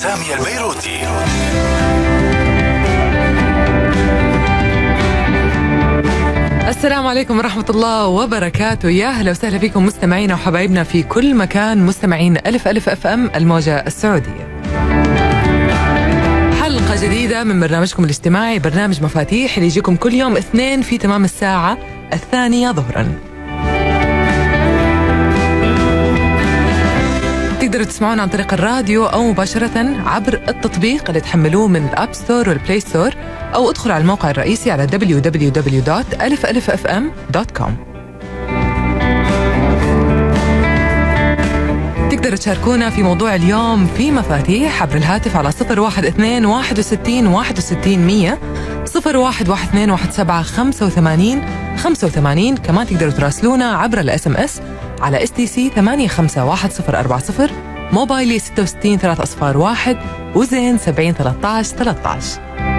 سامي البيروتي. السلام عليكم ورحمة الله وبركاته. يا أهلا وسهلا فيكم مستمعينا وحبايبنا في كل مكان، مستمعين ألف ألف أف أم الموجة السعودية. حلقة جديدة من برنامجكم الاجتماعي، برنامج مفاتيح، اللي يجيكم كل يوم اثنين في تمام الساعة 2 ظهرا. تقدروا تسمعونا عن طريق الراديو أو مباشرة عبر التطبيق اللي تحملوه من الأب ستور والبلاي ستور، أو ادخلوا على الموقع الرئيسي على www.alifalifm.com. تقدروا تشاركونا في موضوع اليوم في مفاتيح عبر الهاتف على 012 61 61 100 0112 17 85. كمان تقدروا تراسلونا عبر الSMS على STC 851040، موبايلي 66 3 وزين 70 13.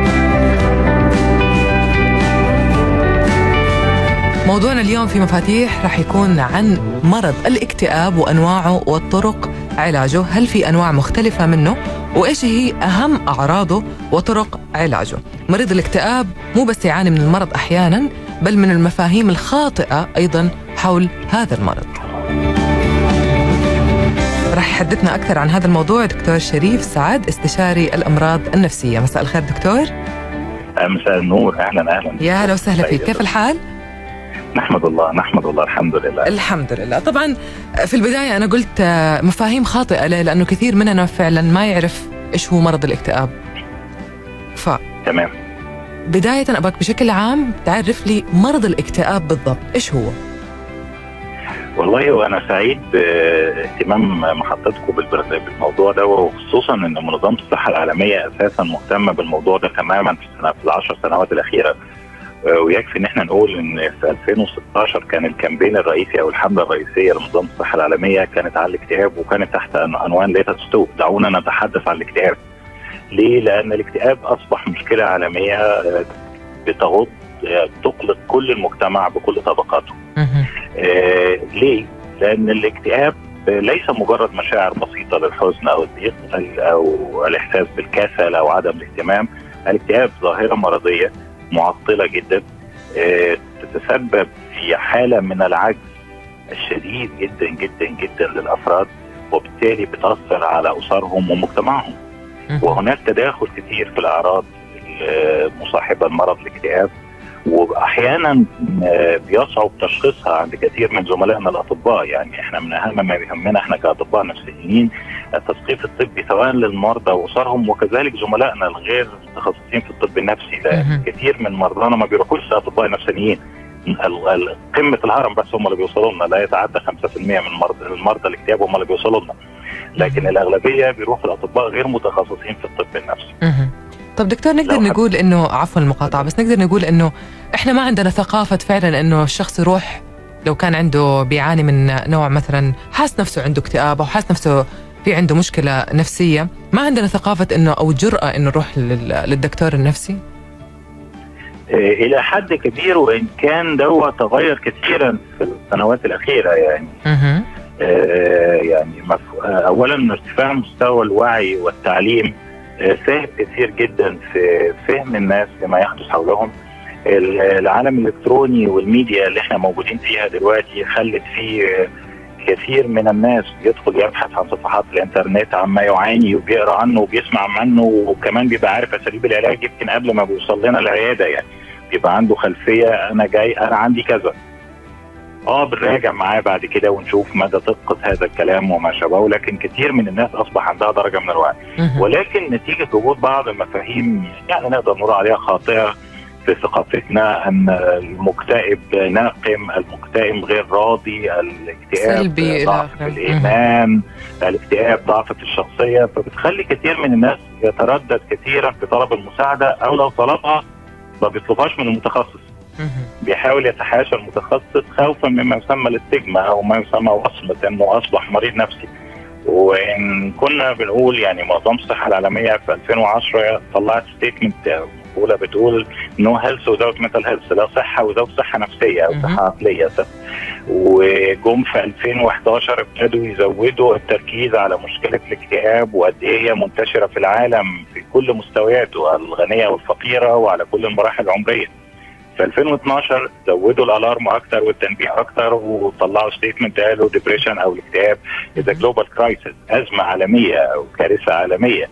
موضوعنا اليوم في مفاتيح رح يكون عن مرض الاكتئاب وأنواعه وطرق علاجه. هل في أنواع مختلفة منه؟ وإيش هي أهم أعراضه وطرق علاجه؟ مريض الاكتئاب مو بس يعاني من المرض أحياناً، بل من المفاهيم الخاطئة أيضاً حول هذا المرض. رح يحدثنا أكثر عن هذا الموضوع دكتور شريف سعد، استشاري الأمراض النفسية. مساء الخير دكتور. مساء النور، أهلا. يا هلا وسهلا فيك، كيف الحال؟ نحمد الله الحمد لله. طبعا في البداية أنا قلت مفاهيم خاطئة لأنه كثير مننا فعلا ما يعرف إيش هو مرض الاكتئاب. تمام. بداية أبغاك بشكل عام تعرف لي مرض الاكتئاب بالضبط إيش هو؟ والله وأنا سعيد باهتمام محطتكم بالموضوع ده، وخصوصا أن منظمة الصحة العالمية أساسا مهتمة بالموضوع ده تماما في ال10 سنوات الأخيرة. ويكفي ان احنا نقول ان في 2016 كان الكامبين الرئيسي او الحمله الرئيسيه لمنظمه الصحه العالميه كانت على الاكتئاب، وكانت تحت عنوان ليت ستوب، دعونا نتحدث عن الاكتئاب. ليه؟ لان الاكتئاب اصبح مشكله عالميه تقلق كل المجتمع بكل طبقاته. ليه؟ لان الاكتئاب ليس مجرد مشاعر بسيطه للحزن او الضيق او الاحساس بالكسل او عدم الاهتمام. الاكتئاب ظاهره مرضيه معطلة جدا، تتسبب في حالة من العجز الشديد جدا جدا جدا للأفراد، وبالتالي بتأثر على أسرهم ومجتمعهم. وهناك تداخل كثير في الأعراض المصاحبة لمرض الاكتئاب، وأحيانا بيصعب تشخيصها عند كثير من زملائنا الأطباء. يعني احنا من أهم ما بيهمنا احنا كأطباء نفسيين التثقيف الطبي سواء للمرضى وأسرهم، وكذلك زملائنا الغير متخصصين في الطب النفسي. لأن كثير من مرضانا ما بيروحوش لأطباء نفسيين، قمة الهرم بس هم اللي بيوصلوا لنا، لا يتعدى 5% من المرضى الاكتئاب هم اللي بيوصلوا لنا، لكن الأغلبية بيروحوا لأطباء غير متخصصين في الطب النفسي. طب دكتور، نقدر نقول انه، عفوا المقاطعة، بس نقدر نقول انه احنا ما عندنا ثقافة فعلا انه الشخص يروح لو كان عنده بيعاني من نوع مثلا حاس نفسه عنده اكتئاب او حاس نفسه في عنده مشكلة نفسية، ما عندنا ثقافة انه او جرأة انه نروح للدكتور النفسي؟ الى حد كبير، وان كان ده تغير كثيرا في السنوات الأخيرة. يعني اولا ارتفاع مستوى الوعي والتعليم ساهم كثير جدا في فهم الناس لما يحدث حولهم. العالم الإلكتروني والميديا اللي احنا موجودين فيها دلوقتي خلت فيه كثير من الناس يدخل يبحث عن صفحات الانترنت عما يعاني وبيقرأ عنه وبيسمع عنه، وكمان بيبقى عارف أساليب العلاج يمكن قبل ما بيوصل لنا العيادة. يعني بيبقى عنده خلفية، أنا جاي أنا عندي كذا، بنراجع معاه بعد كده ونشوف مدى دقة هذا الكلام وما شابهه. لكن كثير من الناس أصبح عندها درجة من الوعي، ولكن نتيجة وجود بعض المفاهيم يعني نقدر نقول عليها خاطئة في ثقافتنا، أن المكتئب ناقم، المكتئب غير راضي، الاكتئاب ضعف في الإيمان، الاكتئاب ضعف في الشخصية، فبتخلي كثير من الناس يتردد كثيرا في طلب المساعدة، أو لو طلبها ما بيطلبهاش من المتخصص، بيحاول يتحاشى المتخصص خوفا مما يسمى الاستجمة او ما يسمى وصمة انه اصبح مريض نفسي. وان كنا بنقول يعني منظمة الصحة العالمية في 2010 طلعت ستيتمنت مقولة بتقول no health without mental health، لا صحة without صحة نفسية او صحة عقلية. وجم في 2011 ابتدوا يزودوا التركيز على مشكله الاكتئاب وقد ايه هي منتشره في العالم في كل مستوياته، الغنيه والفقيره وعلى كل المراحل العمريه. في 2012 زودوا الالارم اكتر والتنبيه اكتر، وطلعوا ستيتمنت قالوا ديبريشن او الاكتئاب اذا جلوبال كرايسيس، ازمه عالميه او كارثه عالميه.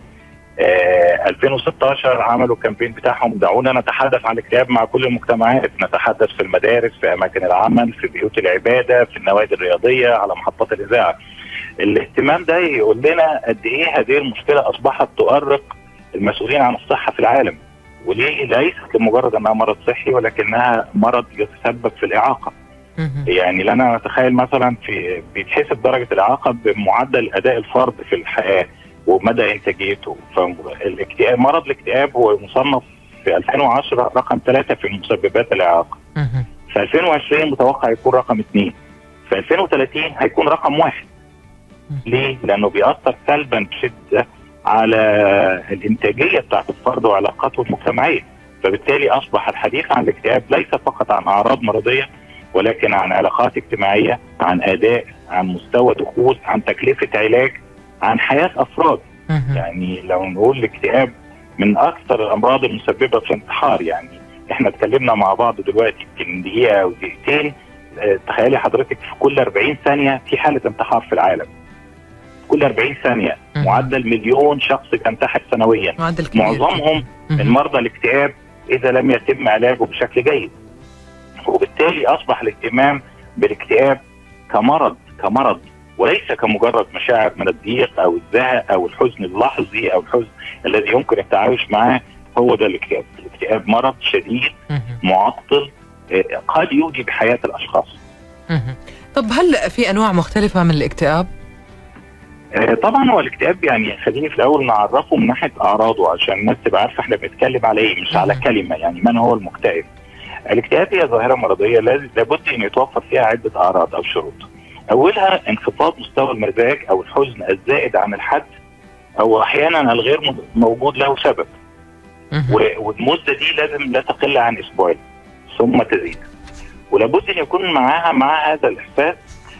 2016 عملوا الكامبين بتاعهم دعونا نتحدث عن الاكتئاب مع كل المجتمعات، نتحدث في المدارس، في اماكن العمل، في بيوت العباده، في النوادي الرياضيه، على محطات الاذاعه. الاهتمام ده يقول لنا قد ايه هذه المشكله اصبحت تؤرق المسؤولين عن الصحه في العالم، وليه ليست لمجرد انها مرض صحي ولكنها مرض يتسبب في الاعاقه. يعني لنا نتخيل مثلا في بيتحسب درجه الاعاقه بمعدل اداء الفرد في الحياه ومدى انتاجيته. فالاكتئاب، مرض الاكتئاب هو مصنف في 2010 رقم 3 في مسببات الاعاقه. في 2020 متوقع يكون رقم 2، في 2030 هيكون رقم 1. ليه؟ لانه بيأثر سلبا بشده على الانتاجيه بتاعت الفرد وعلاقاته المجتمعيه. فبالتالي اصبح الحديث عن الاكتئاب ليس فقط عن اعراض مرضيه، ولكن عن علاقات اجتماعيه، عن اداء، عن مستوى دخول، عن تكلفه علاج، عن حياه افراد. يعني لو نقول الاكتئاب من اكثر الامراض المسببه في الانتحار، يعني احنا اتكلمنا مع بعض دلوقتي يمكن دقيقه او دقيقتين، تخيلي حضرتك في كل 40 ثانيه في حاله انتحار في العالم. كل 40 ثانيه معدل مليون شخص ينتحر سنويا، معظمهم من مرضى الاكتئاب اذا لم يتم علاجه بشكل جيد. وبالتالي اصبح الاهتمام بالاكتئاب كمرض وليس كمجرد مشاعر من الضيق او الزهق او الحزن اللحظي او الحزن الذي يمكن التعايش معه. هو ده الاكتئاب. الاكتئاب مرض شديد معطل قد يودي بحياه الاشخاص. طب هل في انواع مختلفه من الاكتئاب؟ طبعا هو الاكتئاب، يعني خليني في الاول نعرفه من ناحيه اعراضه عشان الناس تبقى عارفه احنا بنتكلم على ايه، مش على كلمه. يعني من هو المكتئب؟ الاكتئاب هي ظاهره مرضيه لابد ان يتوفر فيها عده اعراض او شروط. اولها انخفاض مستوى المزاج او الحزن الزائد عن الحد، او احيانا الغير موجود له سبب. والمده دي لازم لا تقل عن اسبوعين ثم تزيد. ولابد ان يكون مع هذا الاحساس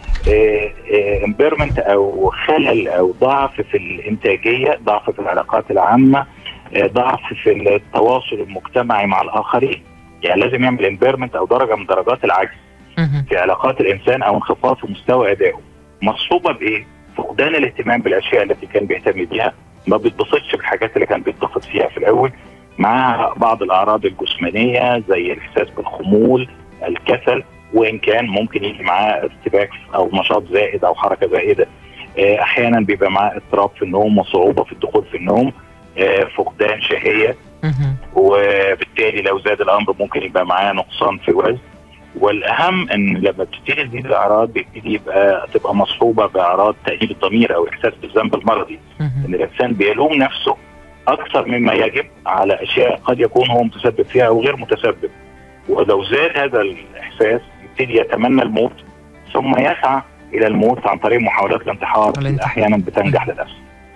امبيرمنت او خلل او ضعف في الانتاجيه، ضعف في العلاقات العامه، ضعف في التواصل المجتمعي مع الاخرين. يعني لازم يعمل امبيرمنت او درجه من درجات العجز في علاقات الانسان او انخفاض في مستوى ادائه. مصحوبه بايه؟ فقدان الاهتمام بالاشياء التي كان بيهتم بيها، ما بيتبسطش بالحاجات اللي كان بيتبسط فيها في الاول، مع بعض الاعراض الجسمانيه زي الاحساس بالخمول، الكسل، وان كان ممكن يجي معاه ارتباك او نشاط زائد او حركه زائده. احيانا بيبقى معاه اضطراب في النوم وصعوبه في الدخول في النوم، فقدان شهيه، وبالتالي لو زاد الامر ممكن يبقى معاه نقصان في الوزن. والاهم ان لما بتبتدي تزيد الاعراض بيبتدي تبقى مصحوبه باعراض تأنيب الضمير او احساس بالذنب المرضي، ان الانسان بيلوم نفسه اكثر مما يجب على اشياء قد يكون هو متسبب فيها او غير متسبب. ولو زاد هذا الاحساس يبتدي يتمنى الموت، ثم يسعى الى الموت عن طريق محاولات الانتحار اللي احيانا بتنجح للاسف.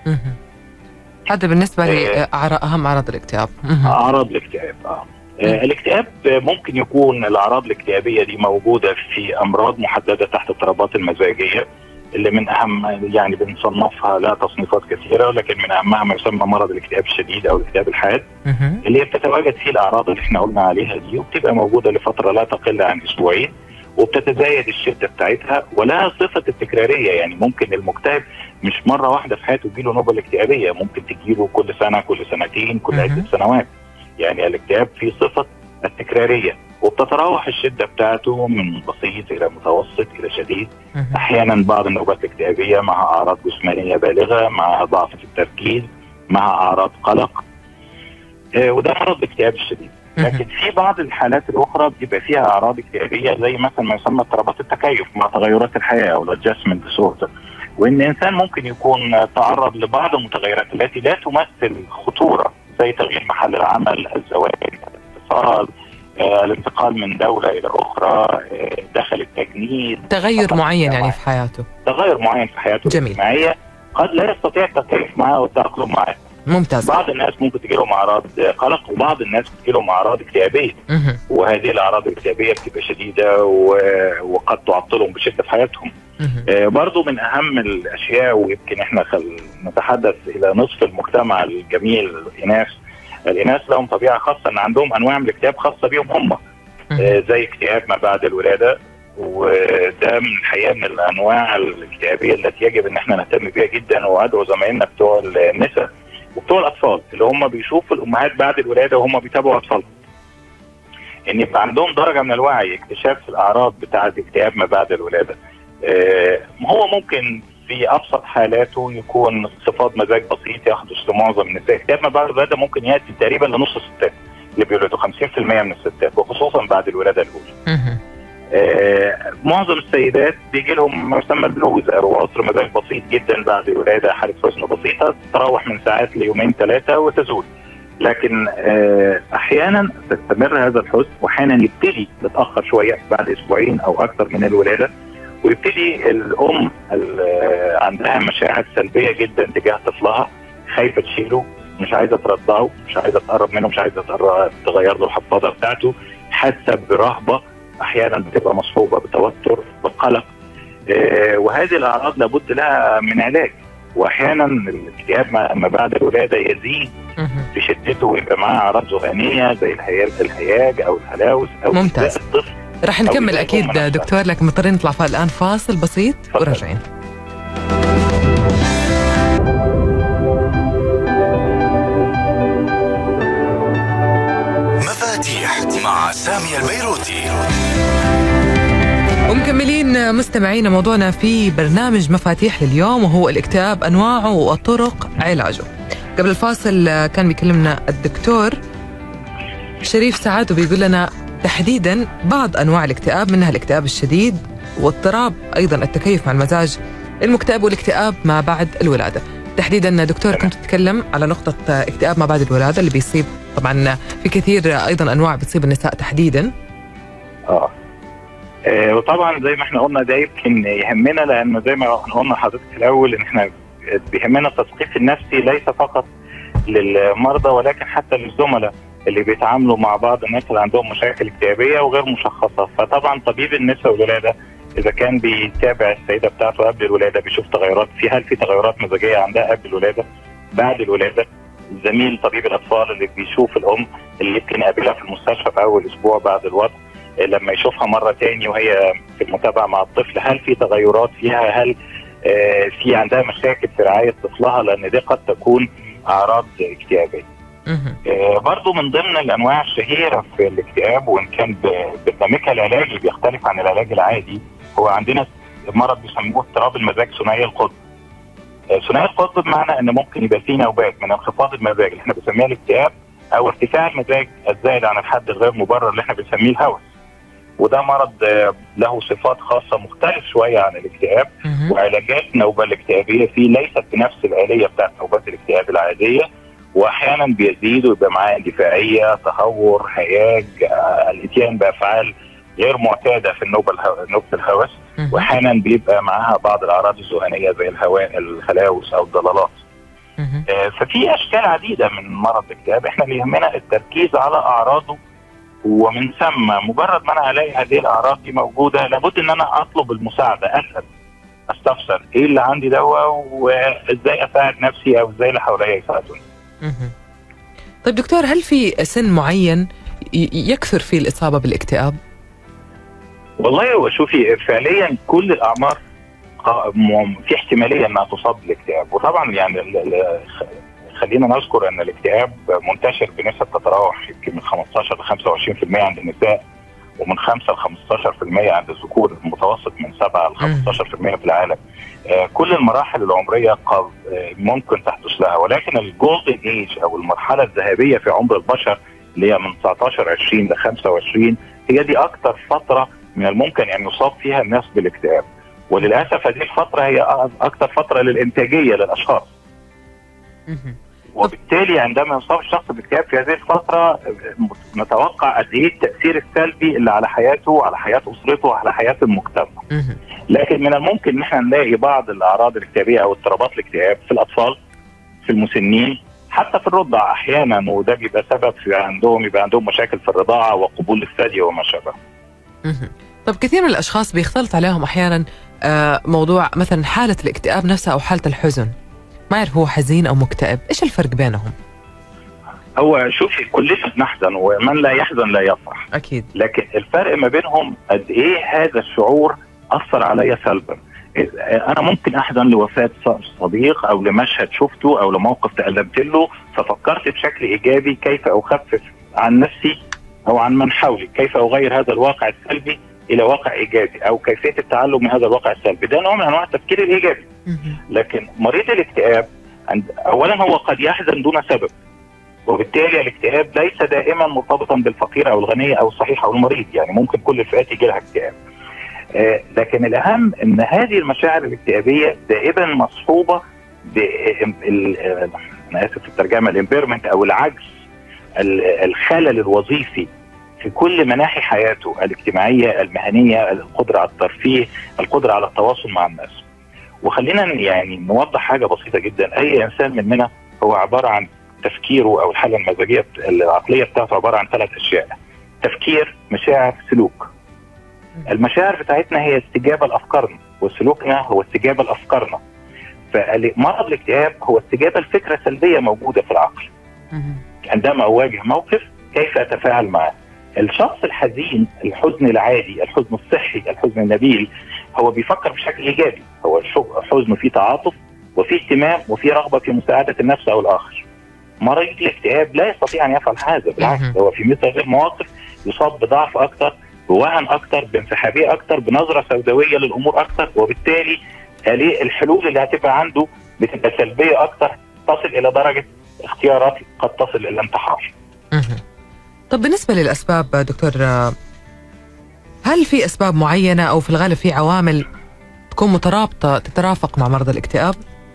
هذا بالنسبه لاهم اعراض الاكتئاب. اعراض الاكتئاب الاكتئاب ممكن يكون الاعراض الاكتئابيه دي موجوده في امراض محدده تحت اضطرابات المزاجيه، اللي من اهم يعني بنصنفها لها تصنيفات كثيره، ولكن من اهمها ما يسمى مرض الاكتئاب الشديد او الاكتئاب الحاد، اللي هي بتتواجد فيه الاعراض اللي احنا قلنا عليها دي، وبتبقى موجوده لفتره لا تقل عن اسبوعين، وبتتزايد الشده بتاعتها ولها صفه التكراريه. يعني ممكن المكتئب مش مره واحده في حياته تجيله نوبه اكتئابيه، ممكن تجيله كل سنه، كل سنتين، كل عده سنوات. يعني الاكتئاب فيه صفه التكراريه، وبتتراوح الشده بتاعته من بسيط الى متوسط الى شديد. احيانا بعض النوبات الاكتئابيه مع اعراض جسمانيه بالغه، مع ضعف في التركيز، مع اعراض قلق، وده مرض الاكتئاب الشديد. لكن في بعض الحالات الاخرى بتبقى فيها اعراض اكتئابيه زي مثلا ما يسمى اضطرابات التكيف مع تغيرات الحياه او الادجستمنت ديسوردر، وان الانسان ممكن يكون تعرض لبعض المتغيرات التي لا تمثل خطوره، زي تغيير محل العمل، الزواج، الاتصال، الانتقال من دوله الى اخرى، دخل التجنيد، تغير معين يعني في حياته، تغير معين في حياته الاجتماعيه قد لا يستطيع التكيف معه والتاقلم معه. ممتاز. بعض الناس ممكن تجي لهم اعراض قلق، وبعض الناس بتجي لهم اعراض اكتئابيه، وهذه الاعراض الاكتئابيه بتبقى شديده وقد تعطلهم بشده في حياتهم. برضو من اهم الاشياء، ويمكن احنا نتحدث الى نصف المجتمع الجميل، الاناث لهم طبيعه خاصه، ان عندهم انواع من الاكتئاب خاصه بهم هم، زي اكتئاب ما بعد الولاده، وده من الحقيقه من الانواع الاكتئابيه التي يجب ان احنا نهتم بها جدا. وادعو زمايلنا بتوع النساء وبتوع الاطفال اللي هم بيشوفوا الامهات بعد الولاده وهم بيتابعوا اطفالهم، ان يبقى عندهم درجه من الوعي اكتشاف الاعراض بتاعه اكتئاب ما بعد الولاده. هو ممكن في ابسط حالاته يكون صفات مزاج بسيط يحدث لمعظم النساء. اكتئاب ما بعد الولاده ممكن ياتي تقريبا لنص الستات اللي بيولدوا، 50% من الستات، وخصوصا بعد الولاده الاولى. معظم السيدات بيجي لهم ما يسمى البلوز او عسر مزاج بسيط جدا بعد الولاده، حاله حزن بسيطه تتراوح من ساعات ليومين ثلاثه وتزول. لكن احيانا تستمر هذا الحزن، واحيانا يبتدي متاخر شويه بعد اسبوعين او اكثر من الولاده، ويبتدي الام عندها مشاعر سلبيه جدا تجاه طفلها، خايفه تشيله، مش عايزه ترضعه، مش عايزه تقرب منه، مش عايزه تغير له الحفاضه بتاعته، حاسه برهبه، احيانا بتبقى مصحوبه بتوتر بقلق. وهذه الاعراض لابد لها من علاج. واحيانا الاكتئاب ما بعد الولاده يزيد في شدته ويبقى معاه اعراض ذهانيه زي الهياج او الهلاوس او ممتاز. الطفل. رح نكمل اكيد دكتور، لكن مضطرين نطلع الان فاصل بسيط وراجعين. مفاتيح مع سامي البيروتي. ومكملين مستمعينا موضوعنا في برنامج مفاتيح لليوم، وهو الاكتئاب انواعه وطرق علاجه. قبل الفاصل كان بيكلمنا الدكتور شريف سعد وبيقول لنا تحديدا بعض انواع الاكتئاب، منها الاكتئاب الشديد واضطراب ايضا التكيف مع المزاج المكتئب والاكتئاب ما بعد الولاده. تحديدا دكتور كنت تتكلم على نقطه اكتئاب ما بعد الولاده اللي بيصيب، طبعا في كثير ايضا انواع بتصيب النساء تحديدا. وطبعا زي ما احنا قلنا ده يمكن يهمنا، لانه زي ما قلنا لحضرتك في الاول ان احنا بيهمنا التثقيف النفسي ليس فقط للمرضى ولكن حتى للزملاء اللي بيتعاملوا مع بعض الناس اللي عندهم مشاكل اكتئابيه وغير مشخصه. فطبعا طبيب النساء والولاده اذا كان بيتابع السيده بتاعته قبل الولاده بيشوف تغيرات هل في تغيرات مزاجيه عندها قبل الولاده، بعد الولاده زميل طبيب الاطفال اللي بيشوف الام اللي يمكن قابلها في المستشفى في اول اسبوع بعد الوضع، لما يشوفها مره تاني وهي في المتابعه مع الطفل هل في تغيرات فيها، هل في عندها مشاكل في رعايه طفلها، لان دي قد تكون اعراض اكتئابيه. برضو من ضمن الانواع الشهيره في الاكتئاب، وان كان برنامجها العلاجي بيختلف عن العلاج العادي، هو عندنا مرض بيسموه اضطراب المزاج ثنائي القطب. ثنائي القطب بمعنى ان ممكن يبقى فيه نوبات من انخفاض المزاج اللي احنا بنسميها الاكتئاب، او ارتفاع المزاج الزائد عن الحد الغير مبرر اللي احنا بنسميه الهوس. وده مرض له صفات خاصه مختلف شويه عن الاكتئاب، وعلاجات النوبه الاكتئابيه فيه ليست بنفس الاليه بتاعت نوبات الاكتئاب العاديه، واحيانا بيزيد ويبقى معاه اندفاعيه، تهور، هياج، الاتيان بافعال غير معتاده في نوبه الهوس، واحيانا بيبقى معاها بعض الاعراض الذهانيه زي الهلاوس او الضلالات. ففي اشكال عديده من مرض الاكتئاب، احنا اللي يهمنا التركيز على اعراضه، ومن ثم مجرد ما انا الاقي هذه الاعراض دي موجوده لابد ان انا اطلب المساعده، اسال استفسر ايه اللي عندي دوا وازاي اساعد نفسي او ازاي اللي حواليا يساعدوني. طيب دكتور، هل في سن معين يكثر فيه الاصابه بالاكتئاب؟ والله هو شوفي فعليا كل الاعمار في احتماليه انها تصاب بالاكتئاب، وطبعا يعني خلينا نذكر ان الاكتئاب منتشر بنسب تتراوح يمكن من 15 ل 25% عند النساء، ومن 5 ل 15% عند الذكور، المتوسط من 7 ل 15% في العالم. كل المراحل العمريه ممكن تحدث لها، ولكن الجولدن ايج او المرحله الذهبيه في عمر البشر اللي هي من 19 20 ل 25 هي دي اكثر فتره من الممكن ان يصاب فيها الناس بالاكتئاب، وللاسف هذه الفتره هي اكثر فتره للانتاجيه للاشخاص. وبالتالي عندما يصاب الشخص باكتئاب في هذه الفتره نتوقع قد ايه التاثير السلبي اللي على حياته وعلى حياه اسرته وعلى حياه المجتمع. لكن من الممكن ان احنا نلاقي بعض الاعراض الاكتئابيه او اضطرابات الاكتئاب في الاطفال، في المسنين، حتى في الرضع احيانا، وده بيبقى سبب في يبقى عندهم مشاكل في الرضاعه وقبول الثدي وما شابه. طب كثير من الاشخاص بيختلط عليهم احيانا موضوع مثلا حاله الاكتئاب نفسها او حاله الحزن، ما يعرف هو حزين او مكتئب، ايش الفرق بينهم؟ هو شوفي كلنا بنحزن، ومن لا يحزن لا يفرح اكيد، لكن الفرق ما بينهم قد ايه هذا الشعور اثر عليا سلبا. انا ممكن احزن لوفاه صديق او لمشهد شفته او لموقف تألمت له، ففكرت بشكل ايجابي كيف اخفف عن نفسي او عن من حولي، كيف اغير هذا الواقع السلبي الى واقع ايجابي، او كيفيه التعلم من هذا الواقع السلبي. ده نوع من انواع التفكير الايجابي. لكن مريض الاكتئاب اولا هو قد يحزن دون سبب، وبالتالي الاكتئاب ليس دائما مرتبطا بالفقير او الغني او الصحيح او المريض، يعني ممكن كل الفئات يجي لها اكتئاب. لكن الاهم ان هذه المشاعر الاكتئابيه دائما مصحوبه انا اسف في الترجمه الامبيرمنت او العجز، الخلل الوظيفي في كل مناحي حياته الاجتماعيه المهنيه، القدره على الترفيه، القدره على التواصل مع الناس. وخلينا يعني نوضح حاجه بسيطه جدا، اي انسان مننا هو عباره عن تفكيره او الحاله المزاجيه العقليه بتاعته عباره عن 3 اشياء: تفكير، مشاعر، سلوك. المشاعر بتاعتنا هي استجابه لافكارنا، وسلوكنا هو استجابه لافكارنا. فمرض الاكتئاب هو استجابه لفكره سلبيه موجوده في العقل. عندما اواجه موقف كيف اتفاعل معه. الشخص الحزين، الحزن العادي، الحزن الصحي، الحزن النبيل، هو بيفكر بشكل ايجابي، هو الحزن فيه تعاطف وفيه اهتمام وفيه رغبه في مساعده النفس او الاخر. مريض الاكتئاب لا يستطيع ان يفعل هذا، بالعكس هو في مثل هذه المواقف يصاب بضعف اكثر، بوهن اكثر، بانسحابيه اكثر، بنظره سوداويه للامور اكثر، وبالتالي الحلول اللي هتبقى عنده بتبقى سلبيه اكثر، تصل الى درجه اختيارات قد تصل الى الانتحار. طب بالنسبه للاسباب دكتور، هل في اسباب معينه او في الغالب في عوامل تكون مترابطه تترافق مع مرض الاكتئاب؟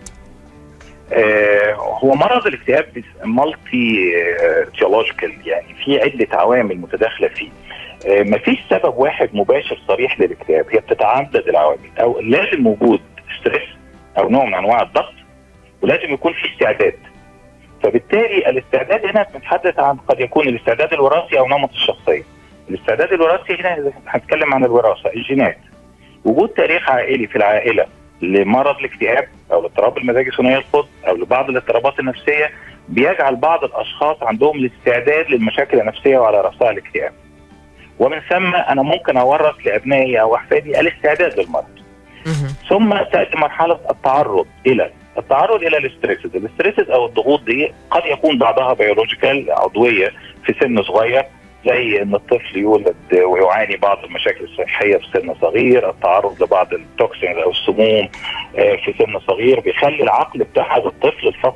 هو مرض الاكتئاب مالتي تيولوجيكال، يعني في عده عوامل متداخله فيه. مفيش سبب واحد مباشر صريح للاكتئاب، هي بتتعدد العوامل. او لازم وجود ستريس او نوع من انواع الضغط، ولازم يكون في استعداد. فبالتالي الاستعداد هنا بنتحدث عن قد يكون الاستعداد الوراثي او نمط الشخصيه. الاستعداد الوراثي هنا هنتكلم عن الوراثه، الجينات. وجود تاريخ عائلي في العائله لمرض الاكتئاب او الاضطراب المزاجي ثنائي القطب او لبعض الاضطرابات النفسيه بيجعل بعض الاشخاص عندهم الاستعداد للمشاكل النفسيه وعلى راسها الاكتئاب. ومن ثم انا ممكن اورث لابنائي او احفادي الاستعداد للمرض. ثم تاتي مرحله التعرض الى الاستريسز او الضغوط دي، قد يكون بعضها بيولوجيكال عضويه في سن صغير، زي ان الطفل يولد ويعاني بعض المشاكل الصحيه في سن صغير، التعرض لبعض التوكسين او السموم في سن صغير بيخلي العقل بتاع هذا الطفل، الفص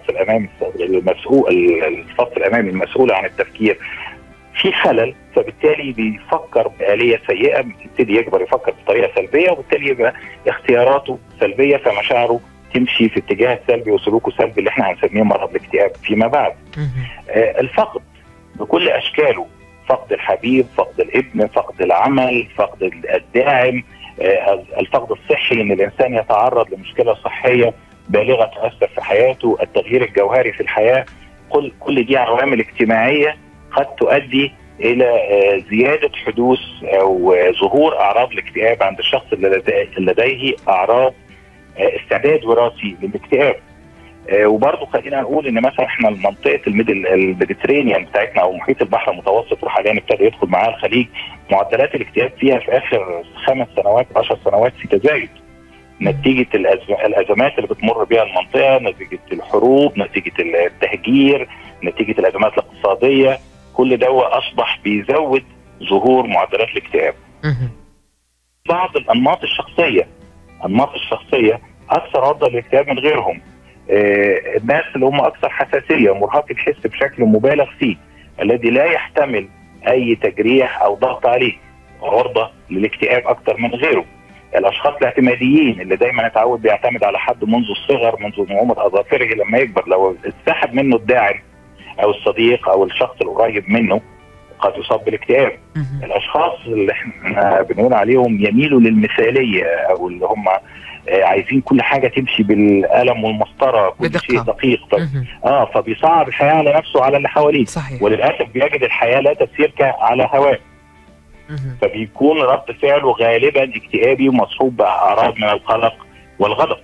الامامي المسؤول عن التفكير في خلل، فبالتالي بيفكر بآلية سيئة، بيبتدي يكبر يفكر بطريقة سلبية، وبالتالي يبقى اختياراته سلبية، فمشاعره تمشي في اتجاه سلبي وسلوكه سلبي اللي احنا هنسميه مرض الاكتئاب فيما بعد. الفقد بكل اشكاله، فقد الحبيب، فقد الابن، فقد العمل، فقد الداعم، الفقد الصحي، ان الانسان يتعرض لمشكلة صحية بالغة تؤثر في حياته، التغيير الجوهري في الحياة، كل دي عوامل اجتماعية قد تؤدي الى زيادة حدوث او ظهور اعراض الاكتئاب عند الشخص اللي لديه اعراض استعداد وراثي للاكتئاب. وبرضه خلينا نقول ان مثلا احنا منطقه الميديترينيان بتاعتنا او محيط البحر المتوسط، وحاليا ابتدى يدخل معاه الخليج، معدلات الاكتئاب فيها في اخر 5 سنوات 10 سنوات في تزايد نتيجه الازمات اللي بتمر بها المنطقه، نتيجه الحروب، نتيجه التهجير، نتيجه الازمات الاقتصاديه. كل ده اصبح بيزود ظهور معدلات الاكتئاب. بعض الانماط الشخصيه اكثر عرضه للاكتئاب من غيرهم. الناس اللي هم اكثر حساسيه، مرهقي الحس بشكل مبالغ فيه، الذي لا يحتمل اي تجريح او ضغط عليه، عرضه للاكتئاب اكثر من غيره. الاشخاص الاعتماديين اللي دايما اتعود بيعتمد على حد منذ الصغر، منذ نعومه اظافره لما يكبر، لو اتسحب منه الداعم او الصديق او الشخص القريب منه قد يصاب بالاكتئاب. الاشخاص اللي احنا بنقول عليهم يميلوا للمثاليه، او اللي هم عايزين كل حاجه تمشي بالقلم والمسطره، كل بدقة. شيء دقيق. فبيصعب الحياه على نفسه وعلى اللي حواليه. صحيح. وللاسف بيجد الحياه لا تسير على هواه، فبيكون رد فعله غالبا اكتئابي ومصحوب باعراض من القلق والغضب.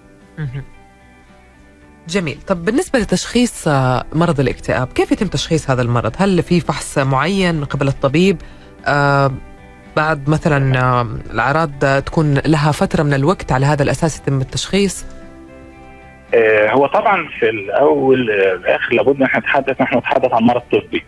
جميل. طب بالنسبة لتشخيص مرض الاكتئاب، كيف يتم تشخيص هذا المرض؟ هل في فحص معين من قبل الطبيب؟ بعد مثلا الأعراض تكون لها فترة من الوقت على هذا الأساس يتم التشخيص؟ هو طبعا في الأول الآخر لابد نحن نتحدث عن مرض طبي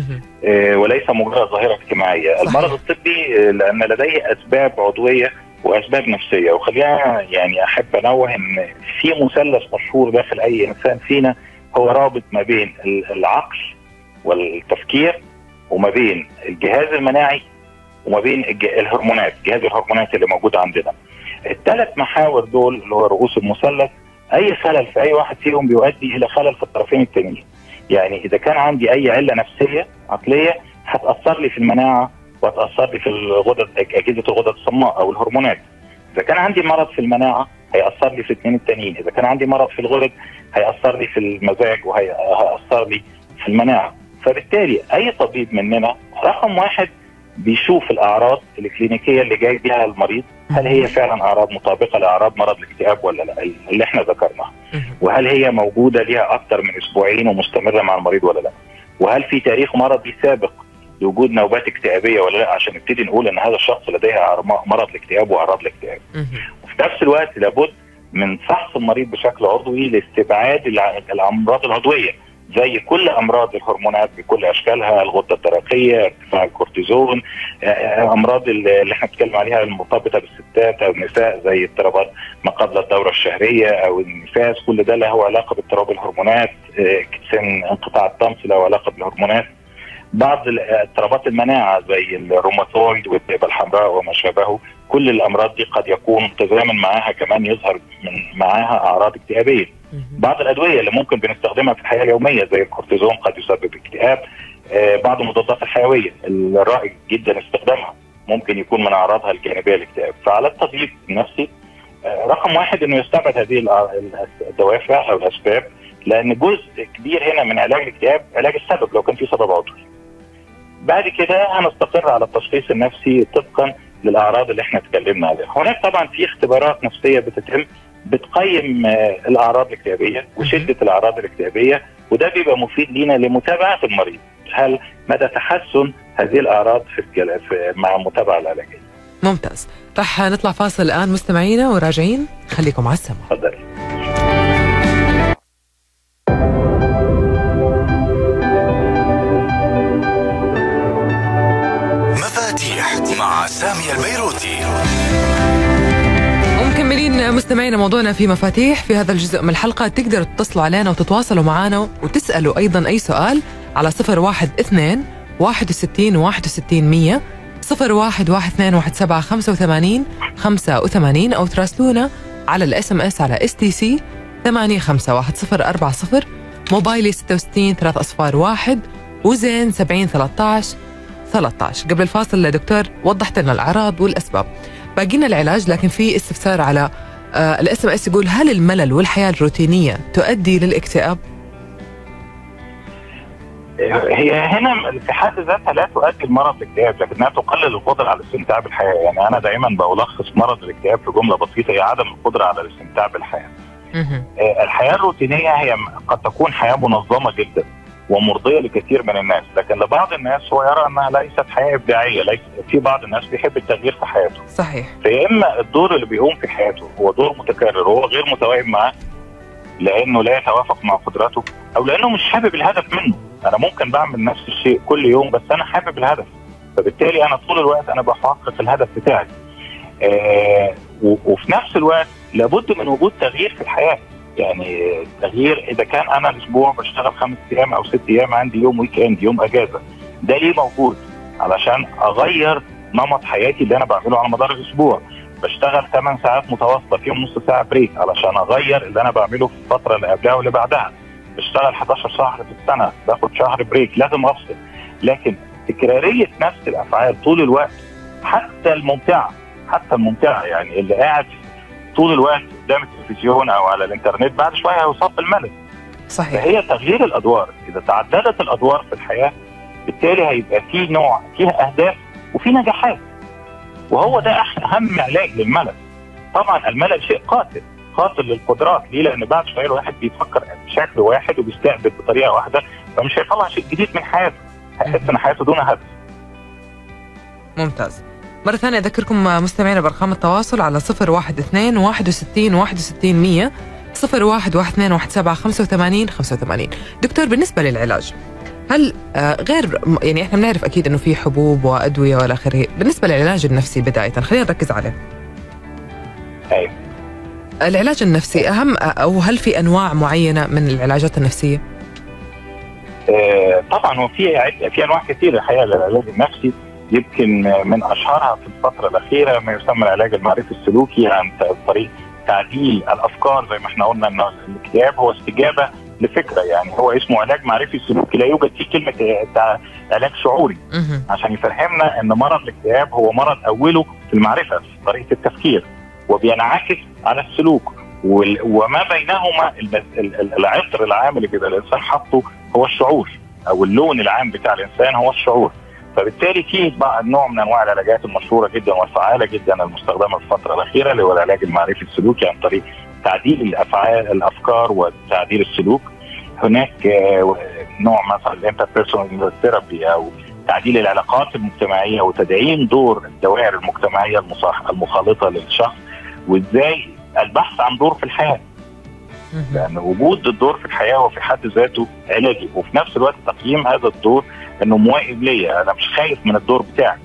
وليس مجرد ظاهرة اجتماعية. صحيح. المرض الطبي لأن لديه أسباب عضوية وأسباب نفسية، وخلينا يعني أحب أنوه أن في مثلث مشهور داخل أي إنسان فينا هو رابط ما بين العقل والتفكير وما بين الجهاز المناعي وما بين الهرمونات، جهاز الهرمونات اللي موجود عندنا. الثلاث محاور دول اللي هو رؤوس المثلث، اي خلل في اي واحد فيهم بيؤدي الى خلل في الطرفين التانيين. يعني اذا كان عندي اي عله نفسيه عقليه هتاثر لي في المناعه وهتاثر لي في الغدد، اجهزه الغدد الصماء او الهرمونات. اذا كان عندي مرض في المناعه هياثر لي في الاثنين التانيين، اذا كان عندي مرض في الغدد هياثر لي في المزاج وهياثر لي في المناعه. فبالتالي اي طبيب مننا رقم واحد بيشوف الاعراض الكلينيكيه اللي جاي بيها المريض، هل هي فعلا اعراض مطابقه لاعراض مرض الاكتئاب ولا لا اللي احنا ذكرناها، وهل هي موجوده ليها اكثر من اسبوعين ومستمره مع المريض ولا لا، وهل في تاريخ مرضي سابق لوجود نوبات اكتئابيه ولا لا، عشان نبتدي نقول ان هذا الشخص لديه مرض الاكتئاب واعراض الاكتئاب. وفي نفس الوقت لابد من فحص المريض بشكل عضوي لاستبعاد الامراض العضويه زي كل امراض الهرمونات بكل اشكالها، الغده الدرقيه، ارتفاع الكورتيزون، امراض اللي احنا بنتكلم عليها المرتبطه بالستات او النساء زي اضطرابات ما قبل الدوره الشهريه او النفاس، كل ده له علاقه باضطراب الهرمونات. انقطاع الطمس له علاقه بالهرمونات. بعض اضطرابات المناعه زي الروماتويد والذئبه الحمراء وما شابهه، كل الامراض دي قد يكون متزامن معاها كمان يظهر معاها اعراض اكتئابيه. بعض الادويه اللي ممكن بنستخدمها في الحياه اليوميه زي الكورتيزون قد يسبب اكتئاب. بعض المضادات الحيويه الرائج جدا استخدامها ممكن يكون من اعراضها الجانبيه الاكتئاب. فعلى الطبيب النفسي رقم واحد انه يستبعد هذه الدوافع او الاسباب، لان جزء كبير هنا من علاج الاكتئاب علاج السبب لو كان في سبب عضوي. بعد كده هنستقر على التشخيص النفسي طبقا للاعراض اللي احنا اتكلمنا عليها. هناك طبعا في اختبارات نفسيه بتتم بتقيم الاعراض الاكتئابيه وشده الاعراض الاكتئابيه، وده بيبقى مفيد لينا لمتابعه المريض، هل مدى تحسن هذه الاعراض مع المتابعه العلاجيه. ممتاز. راح نطلع فاصل الان مستمعينا وراجعين، خليكم على السمع. تفضل. مفاتيح مع سامي البيروتي. ومكملين مستمعينا موضوعنا في مفاتيح. في هذا الجزء من الحلقة تقدروا تتصلوا علينا وتتواصلوا معنا وتسألوا أيضا أي سؤال على 012 61 61 100 0112 17 85 أو تراسلونا على الSMS على STC 851040. موبايلي 66 3 وزين 70 13. قبل الفاصل دكتور وضحت لنا الأعراض والأسباب، باقينا العلاج، لكن في استفسار على الSMS يقول: هل الملل والحياة الروتينية تؤدي للاكتئاب؟ هي هنا في حد ذاتها لا تؤدي المرض الاكتئاب، لكنها تقلل القدرة على الاستمتاع بالحياة. يعني أنا دائما بلخص مرض الاكتئاب في جملة بسيطة، هي عدم القدرة على الاستمتاع بالحياة. الحياة الروتينية هي قد تكون حياة منظمة جدا ومرضية لكثير من الناس، لكن لبعض الناس هو يرى أنها ليست حياة إبداعية. في بعض الناس بيحب التغيير في حياته. صحيح. فيا إما الدور اللي بيقوم في حياته هو دور متكرر وهو غير متوائم معاه لأنه لا يتوافق مع قدراته، أو لأنه مش حابب الهدف منه. أنا ممكن بعمل نفس الشيء كل يوم بس أنا حابب الهدف، فبالتالي أنا طول الوقت أنا بحقق الهدف بتاعي. وفي نفس الوقت لابد من وجود تغيير في الحياة. يعني تغيير، إذا كان أنا الأسبوع بشتغل 5 أيام أو 6 أيام، عندي يوم ويكند، يوم أجازة، ده ليه موجود؟ علشان أغير نمط حياتي اللي أنا بعمله على مدار الأسبوع. بشتغل 8 ساعات متواصلة فيهم نص ساعة بريك علشان أغير اللي أنا بعمله في الفترة اللي قبلها واللي بعدها. بشتغل 11 شهر في السنة، باخد شهر بريك، لازم أفصل. لكن تكرارية نفس الأفعال طول الوقت، حتى الممتعة يعني اللي قاعد طول الوقت قدام التلفزيون او على الانترنت بعد شويه هيصاب بالملل. صحيح. فهي تغيير الادوار، اذا تعددت الادوار في الحياه بالتالي هيبقى في نوع فيها اهداف وفي نجاحات، وهو ده اهم علاج للملل. طبعا الملل شيء قاتل للقدرات، ليه؟ لان بعد شويه الواحد بيفكر بشكل واحد وبيستقبل بطريقه واحده، فمش هيطلع شيء جديد من حياته، هيحس ان حياته دون هدف. ممتاز. مرة ثانية أذكركم مستمعينا بأرقام التواصل على 012 61 61 100 0112 17 85 85. دكتور، بالنسبة للعلاج هل غير يعني احنا بنعرف أكيد إنه في حبوب وأدوية والى آخره، بالنسبة للعلاج النفسي بداية خلينا نركز عليه. أيوة. العلاج النفسي أهم، أو هل في أنواع معينة من العلاجات النفسية؟ طبعا هو في أنواع كثيرة الحقيقة للعلاج النفسي، يمكن من أشهرها في الفترة الأخيرة ما يسمى العلاج المعرفي السلوكي عن طريق تعديل الأفكار. زي ما احنا قلنا إن الاكتئاب هو استجابة لفكرة، يعني هو اسمه علاج معرفي سلوكي، لا يوجد فيه كلمة علاج شعوري، عشان يفهمنا إن مرض الاكتئاب هو مرض أوله في المعرفة في طريقة التفكير، وبينعكس على السلوك، وما بينهما العطر العام اللي بيبقى الإنسان حاطه هو الشعور، أو اللون العام بتاع الإنسان هو الشعور. فبالتالي في نوع من انواع العلاجات المشهوره جدا والفعاله جدا المستخدمه في الفتره الاخيره، اللي هو العلاج المعرفي السلوكي عن طريق تعديل الافكار وتعديل السلوك. هناك نوع مثلا الانتربيرسونال ثيرابي، او تعديل العلاقات المجتمعيه وتدعيم دور الدوائر المجتمعيه المخالطه للشخص، وازاي البحث عن دور في الحياه، لان وجود الدور في الحياه هو في حد ذاته علاجي، وفي نفس الوقت تقييم هذا الدور انه موائم ليا، انا مش خايف من الدور بتاعي.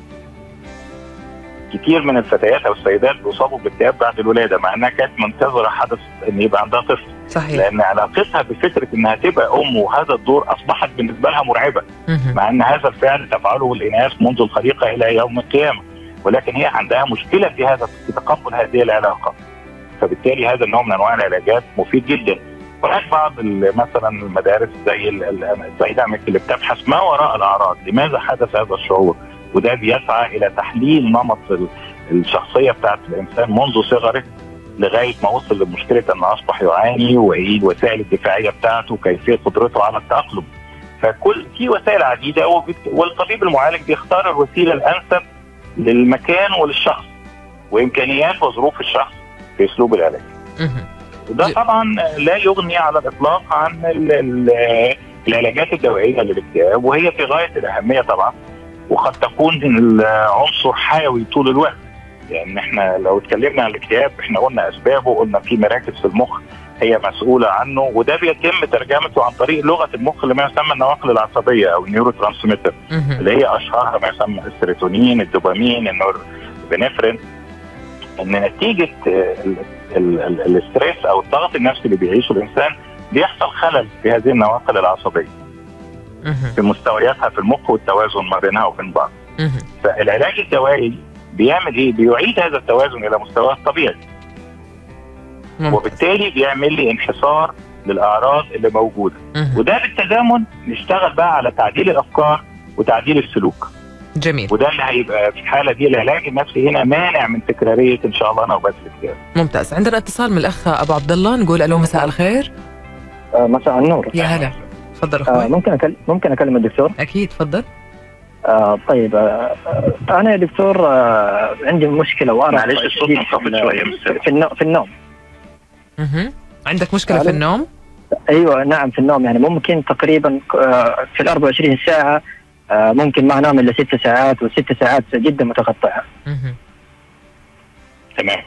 كتير من الفتيات او السيدات بيصابوا باكتئاب بعد الولاده، مع انها كانت منتظره حدث ان يبقى عندها طفل. صحيح. لان علاقتها بفكره انها تبقى ام وهذا الدور اصبحت بالنسبه لها مرعبه، مع ان هذا الفعل تفعله الاناث منذ الخليقه الى يوم القيامه، ولكن هي عندها مشكله في تقبل هذه العلاقه. فبالتالي هذا النوع من انواع العلاجات مفيد جدا. هناك بعض مثلا المدارس زي دعمك اللي بتبحث ما وراء الاعراض، لماذا حدث هذا الشعور، وده بيسعى الى تحليل نمط الشخصيه بتاعت الانسان منذ صغره لغايه ما وصل لمشكله انه اصبح يعاني، وايه الوسائل الدفاعيه بتاعته وكيفيه قدرته على التاقلم. في وسائل عديده، والطبيب المعالج بيختار الوسيله الانسب للمكان وللشخص وامكانيات وظروف الشخص في اسلوب العلاج. وده طبعا لا يغني على الاطلاق عن العلاجات الدوائيه للاكتئاب، وهي في غايه الاهميه طبعا، وقد تكون العنصر حيوي طول الوقت. يعني احنا لو اتكلمنا عن الاكتئاب احنا قلنا اسبابه، قلنا في مراكز في المخ هي مسؤوله عنه، وده بيتم ترجمته عن طريق لغه المخ اللي ما يسمى النواقل العصبيه او النيورو ترانسميتر، اللي هي اشهرها ما يسمى السيروتونين، الدوبامين، النورابينفرين. ان نتيجه الاستريس او الضغط النفسي اللي بيعيشه الانسان بيحصل خلل في هذه النواقل العصبيه في مستوياتها في المخ والتوازن ما بينها وبين بعض. فالعلاج الدوائي بيعمل ايه؟ بيعيد هذا التوازن الى مستواه الطبيعي، وبالتالي بيعمل لي انحصار للاعراض اللي موجوده. وده بالتزامن نشتغل بقى على تعديل الافكار وتعديل السلوك. جميل. وده اللي هيبقى في الحاله دي العلاج النفسي هنا مانع من تكراريه ان شاء الله نوبات الاكتئاب. ممتاز. عندنا اتصال من الاخ ابو عبد الله، نقول الو مساء الخير. مساء النور. يا هلا، تفضل اخوي. ممكن اكلم الدكتور؟ اكيد تفضل. طيب انا يا دكتور عندي مشكله وارق. معلش الصوت منخفض شويه في النوم. عندك مشكله في النوم؟ ايوه نعم، في النوم. يعني ممكن تقريبا في ال 24 ساعه ممكن ما انام الا 6 ساعات، و6 ساعات جدا متقطعه. تمام.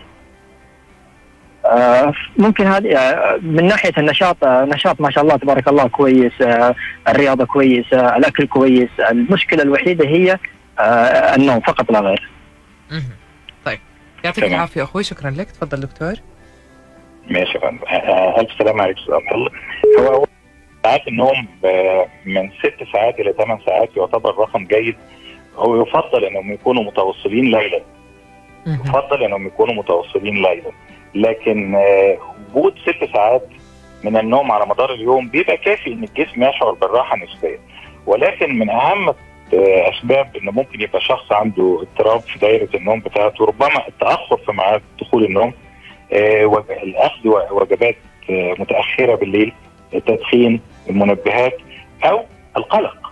ممكن هذه من ناحيه النشاط، نشاط ما شاء الله تبارك الله كويس، الرياضه كويسه، الاكل كويس. المشكله الوحيده هي النوم فقط لا غير. طيب يعطيك العافيه اخوي، شكرا لك. تفضل دكتور. ماشي يا فندم. الف سلامه عليك استاذ عبد الله. هو ساعات النوم من 6 ساعات الى 8 ساعات يعتبر رقم جيد. هو يفضل انهم يكونوا متوصلين ليلا. يفضل انهم يكونوا متوصلين ليلا، لكن وجود 6 ساعات من النوم على مدار اليوم بيبقى كافي ان الجسم يشعر بالراحه نسبيا. ولكن من اهم اسباب ان ممكن يبقى شخص عنده اضطراب في دائره النوم بتاعته، ربما التاخر في ميعاد دخول النوم، الاخذ وجبات متاخره بالليل، التدخين، المنبهات، او القلق.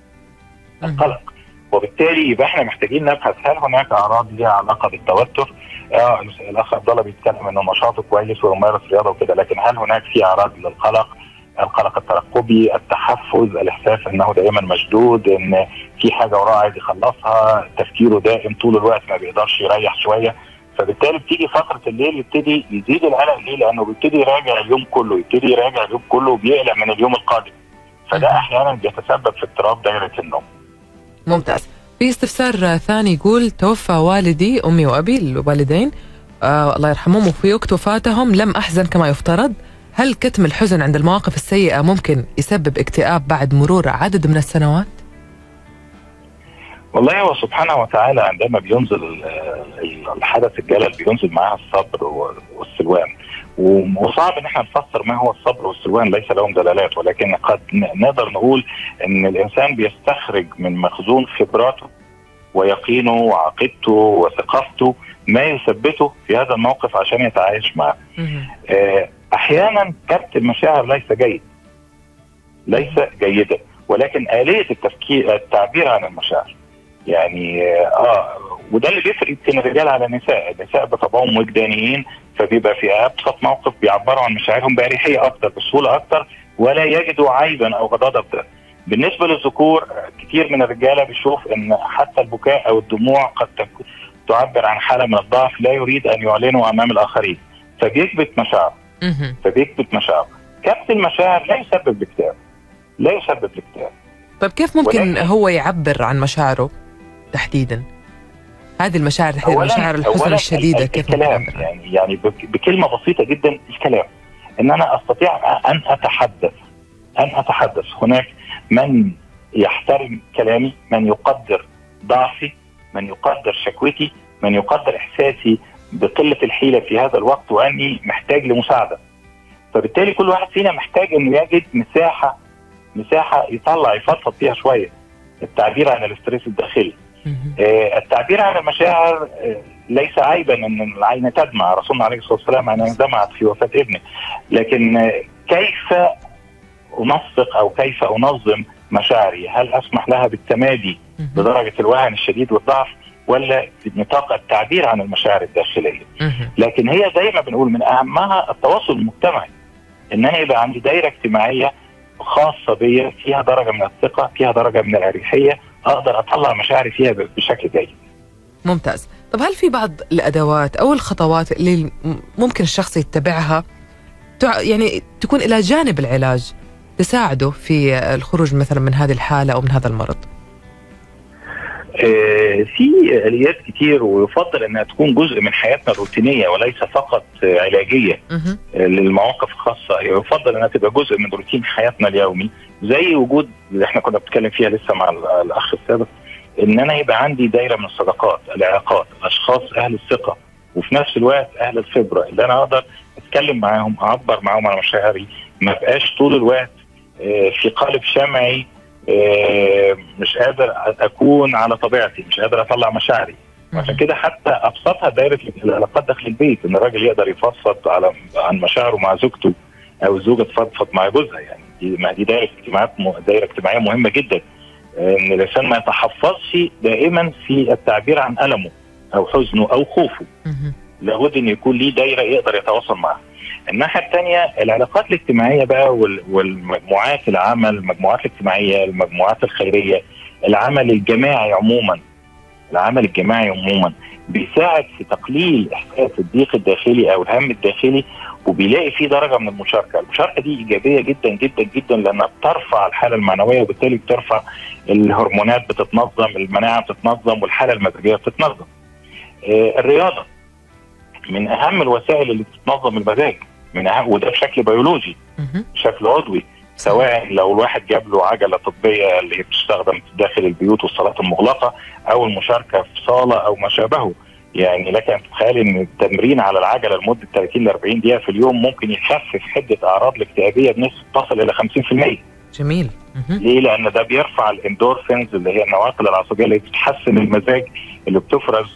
وبالتالي يبقى احنا محتاجين نبحث هل هناك اعراض ليها علاقه بالتوتر. الاخ عبد الله بيتكلم انه نشاطه كويس ويمارس رياضه وكده، لكن هل هناك في اعراض للقلق؟ القلق الترقبي، التحفز، الاحساس انه دائما مشدود، ان في حاجه وراه عايز يخلصها، تفكيره دائم طول الوقت ما بيقدرش يريح شويه. فبالتالي بتيجي فتره الليل يبتدي يزيد القلق. ليه؟ لانه بيبتدي يراجع اليوم كله وبيقلق من اليوم القادم. فده احيانا بيتسبب في اضطراب دائره النوم. ممتاز. في استفسار ثاني يقول: توفى والدي، امي وابي الوالدين الله يرحمهم، وفي وقت وفاتهم لم احزن كما يفترض. هل كتم الحزن عند المواقف السيئة ممكن يسبب اكتئاب بعد مرور عدد من السنوات؟ والله هو سبحانه وتعالى عندما بينزل الحدث الجلل بينزل معها الصبر والسلوان، وصعب ان احنا نفسر ما هو الصبر والسلوان، ليس لهم دلالات، ولكن قد نقدر نقول ان الانسان بيستخرج من مخزون خبراته ويقينه وعقيدته وثقافته ما يثبته في هذا الموقف عشان يتعايش معه. احيانا كبت المشاعر ليس جيدا، ولكن آلية التعبير عن المشاعر يعني وده اللي بيفرق يمكن الرجال على النساء بطبعهم وجدانيين، فبيبقى في ابسط موقف بيعبروا عن مشاعرهم بأريحية اكتر، بسهولة اكتر، ولا يجدوا عيبا او غضاضة بده. بالنسبة للذكور كتير من الرجالة بيشوف ان حتى البكاء او الدموع قد تعبر عن حالة من الضعف لا يريد ان يعلنه امام الاخرين، فبيكبت مشاعره. كبت المشاعر لا يسبب الاكتئاب. طيب كيف ممكن هو يعبر عن مشاعره تحديدا؟ هذه المشاعر تحديدا، مشاعر الحزن الشديدة، كيف الكلام يعني بكلمة بسيطة جدا، الكلام، ان انا استطيع ان اتحدث. هناك من يحترم كلامي، من يقدر ضعفي، من يقدر شكوتي، من يقدر احساسي بقلة الحيلة في هذا الوقت واني محتاج لمساعدة. فبالتالي كل واحد فينا محتاج انه يجد مساحة يطلع يفضفض فيها شوية. التعبير عن الاسترس الداخلي، التعبير عن المشاعر ليس عيبا ان العين تدمع، رسولنا عليه الصلاة والسلام عينه دمعت في وفاة ابنه، لكن كيف انسق او كيف انظم مشاعري؟ هل اسمح لها بالتمادي بدرجة الوهن الشديد والضعف، ولا نطاق التعبير عن المشاعر الداخلية؟ لكن هي دايما بنقول من اهمها التواصل المجتمعي، ان انا يبقى عندي دائرة اجتماعية خاصة بيا فيها درجة من الثقة، فيها درجة من الأريحية، أقدر أطلع مشاعري فيها بشكل جيد. ممتاز. طب هل في بعض الأدوات أو الخطوات اللي ممكن الشخص يتبعها يعني تكون إلى جانب العلاج تساعده في الخروج مثلا من هذه الحالة أو من هذا المرض؟ في آليات كتير، ويفضل أنها تكون جزء من حياتنا الروتينية وليس فقط علاجية للمواقف الخاصة. يفضل أنها تبقى جزء من روتين حياتنا اليومي، زي وجود اللي احنا كنا بنتكلم فيها لسه مع الأخ السابق، ان انا يبقى عندي دايرة من الصداقات، العلاقات، الاشخاص اهل الثقة وفي نفس الوقت اهل الخبرة اللي انا اقدر اتكلم معاهم، اعبر معاهم عن مشاعري، ما بقاش طول الوقت في قالب شمعي، مش قادر اكون على طبيعتي، مش قادر اطلع مشاعري. وعشان كده حتى ابسطها دايرة العلاقات داخل البيت، ان الراجل يقدر يفضفض عن مشاعره مع زوجته، او الزوجة تفضفض مع جوزها. يعني دي دايرة اجتماعية مهمة جدا، ان الانسان ما يتحفظش دائما في التعبير عن المه او حزنه او خوفه. لابد ان يكون ليه دايره يقدر يتواصل معها. الناحيه الثانيه العلاقات الاجتماعيه بقى والمجموعات العمل، المجموعات الاجتماعيه، المجموعات الخيريه، العمل الجماعي عموما. العمل الجماعي عموما بيساعد في تقليل احساس الضيق الداخلي او الهم الداخلي، وبيلاقي فيه درجه من المشاركه. المشاركه دي ايجابيه جدا جدا جدا، لانها بترفع الحاله المعنويه، وبالتالي بترفع الهرمونات، بتتنظم، المناعه بتتنظم، والحاله المزاجيه بتتنظم. الرياضه من اهم الوسائل اللي بتنظم المزاج، وده بشكل بيولوجي، بشكل عضوي، سواء لو الواحد جاب له عجله طبيه اللي هي بتستخدم داخل البيوت والصالات المغلقه، او المشاركه في صاله او ما شابهه. يعني لك ان تتخيل ان التمرين على العجله لمده 30 ل 40 دقيقه في اليوم ممكن يخفف حده اعراض الاكتئابيه بنسبه تصل الى 50%. جميل. ليه؟ لان ده بيرفع الاندورفينز اللي هي النواقل العصبيه اللي بتحسن المزاج، اللي بتفرز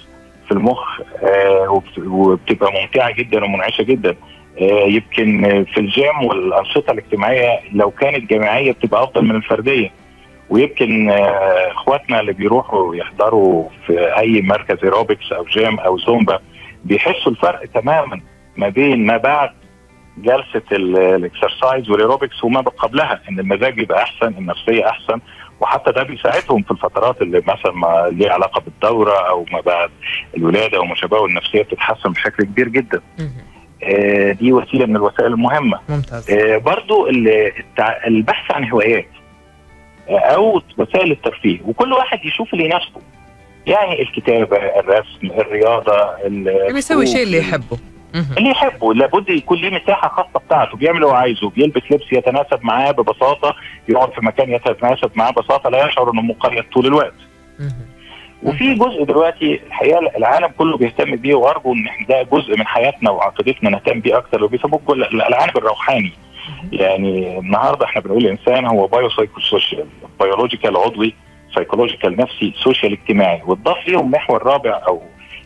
في المخ وبتبقى ممتعة جدا ومنعشة جدا. يمكن في الجيم والأنشطة الاجتماعية لو كانت جماعية بتبقى أفضل من الفردية. ويمكن اخواتنا اللي بيروحوا يحضروا في أي مركز ايروبكس أو جيم أو زومبا بيحسوا الفرق تماما ما بين ما بعد جلسة الاكسرسايز والايروبكس وما قبلها، ان المزاج بيبقى احسن، النفسية احسن، وحتى ده بيساعدهم في الفترات اللي مثلا ما ليه علاقة بالدورة او ما بعد الولادة وما شابه، النفسية بتتحسن بشكل كبير جدا. دي وسيلة من الوسائل المهمة. ممتاز. برضو البحث عن هوايات او وسائل الترفيه، وكل واحد يشوف اللي يناسبه، يعني الكتابة، الرسم، الرياضة، بيسوي الشيء اللي يحبه. اللي يحبه لابد يكون ليه مساحة خاصة بتاعته، بيعمل اللي هو عايزه، بيلبس لبس يتناسب معاه ببساطة، يقعد في مكان يتناسب معاه ببساطة، لا يشعر انه مقيد طول الوقت. وفي جزء دلوقتي الحقيقة العالم كله بيهتم بيه، وارجو ان ده جزء من حياتنا وعقيدتنا نهتم بيه اكثر، وبيسموه الجانب الروحاني. يعني النهارده احنا بنقول الانسان هو بايو سايكو سوشيال، بيولوجيكال عضوي، سايكولوجيكال نفسي، سوشيال اجتماعي، وتضاف ليهم محور رابع او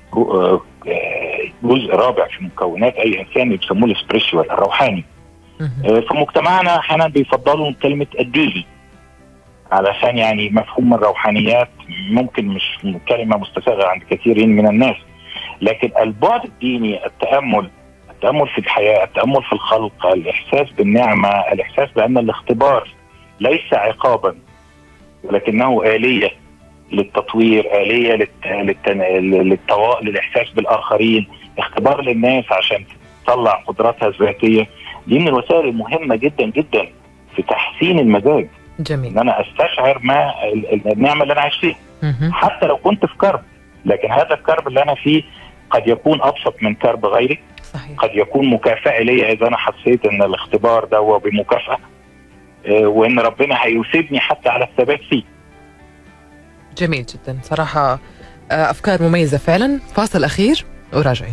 جزء رابع في مكونات اي انسان بيسموه السبريشوال، الروحاني. في مجتمعنا احيانا بيفضلوا كلمه الديني، علشان يعني مفهوم الروحانيات ممكن مش كلمه مستساغه عند كثيرين من الناس، لكن البعد الديني، التامل في الحياه، التامل في الخلق، الاحساس بالنعمه، الاحساس بان الاختبار ليس عقابا ولكنه آلية للتطوير، آلية للإحساس بالآخرين، اختبار للناس عشان تطلع قدراتها الذاتية. دي من الوسائل المهمة جدا جدا في تحسين المزاج. جميل. ان انا استشعر ما النعمة اللي انا عايش فيها، حتى لو كنت في كرب، لكن هذا الكرب اللي انا فيه قد يكون ابسط من كرب غيري. صحيح. قد يكون مكافأة لي اذا انا حسيت ان الاختبار ده هو بمكافأة، وان ربنا هيثيبني حتى على الثبات فيه. جميل جدا صراحة، أفكار مميزة فعلا. فاصل أخير وراجعين.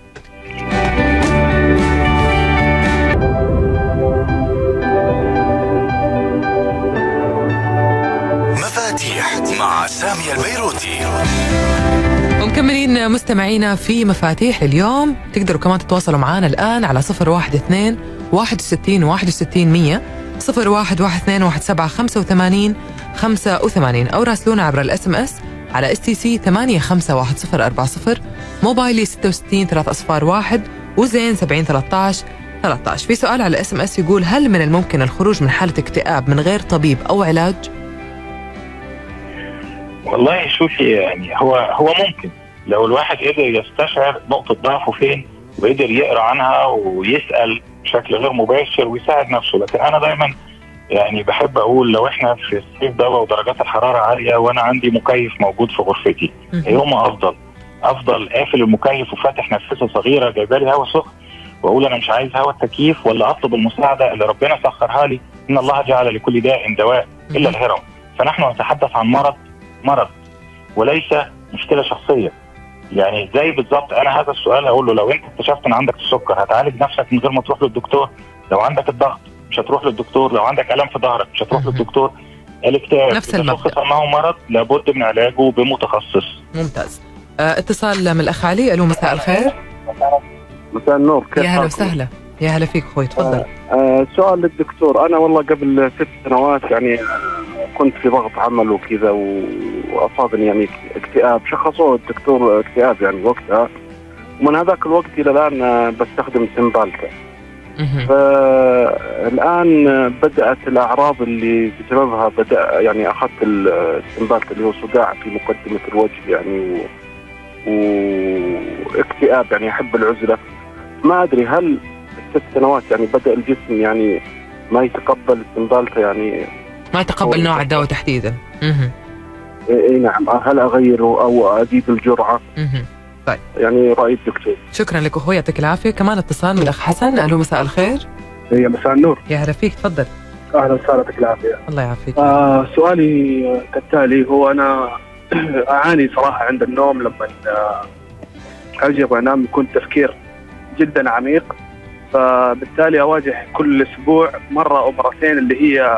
مفاتيح مع سامي البيروتي. ومكملين مستمعينا في مفاتيح اليوم. تقدروا كمان تتواصلوا معنا الآن على 012 61 61 100 0112 1785 أو راسلونا عبر الSMS على STC 851040، موبايلي 66 301 وزين 70 13 13. في سؤال على الSMS يقول: هل من الممكن الخروج من حالة اكتئاب من غير طبيب أو علاج؟ والله شوفي، يعني هو ممكن لو الواحد قدر يستشعر نقطة ضعفه فين وقدر يقرأ عنها ويسأل بشكل غير مباشر ويساعد نفسه. لكن أنا دايما يعني بحب أقول لو إحنا في الصيف ده ودرجات الحرارة عالية وأنا عندي مكيف موجود في غرفتي، يوم أفضل قافل المكيف وفاتح نفسه صغيرة جايبه لي هواء سخن، وأقول أنا مش عايز هواء التكييف، ولا أطلب المساعدة اللي ربنا سخرها لي. إن الله جعل لكل داء دواء إلا الهرم. فنحن نتحدث عن مرض وليس مشكلة شخصية. يعني زي بالظبط أنا هذا السؤال أقول له: لو أنت اكتشفت إن عندك السكر هتعالج نفسك من غير ما تروح للدكتور؟ لو عندك الضغط مش هتروح للدكتور؟ لو عندك ألم في ظهرك مش هتروح للدكتور؟ الاكتئاب نفس المبدأ، أنه مرض لابد من علاجه بمتخصص. ممتاز. اتصال من الأخ علي. ألو، مساء الخير. مساء النور، كيف يا هلا وسهلا. يا هلا فيك أخوي، تفضل. سؤال للدكتور. أنا والله قبل 6 سنوات يعني كنت في ضغط عمل وكذا، وأصابني يعني اكتئاب، شخصوه الدكتور اكتئاب يعني وقتها، ومن هذاك الوقت إلى الآن بستخدم سمبالتا. فالآن بدأت الأعراض اللي بسببها بدأ يعني أخذت السمبالتا اللي هو صداع في مقدمة الوجه يعني واكتئاب، يعني أحب العزلة. ما أدري هل 6 سنوات يعني بدأ الجسم يعني ما يتقبل السمبالتا، يعني ما يتقبل نوع الدواء تحديدا. اي نعم، هل اغيره او ازيد الجرعه؟ طيب، يعني راي الدكتور. شكرا لك اخوي، يعطيك العافيه. كمان اتصال من الاخ حسن. الو، مساء الخير. يا مساء النور. يا هلا فيك، تفضل. اهلا وسهلا، يعطيك العافيه. الله يعافيك. سؤالي كالتالي: هو انا اعاني صراحه عند النوم، لما اجي انام يكون تفكير جدا عميق، فبالتالي اواجه كل اسبوع مره او مرتين اللي هي